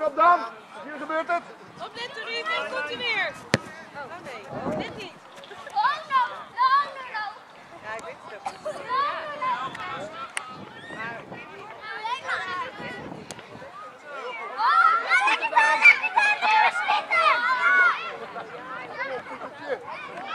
Let op dan. Hier gebeurt het. Opletten Ruben, komt hij weer. Oh nee, net niet. Oh no, no, no, no. Ja, ik weet het ook. No, no, no. Maar ik weet niet.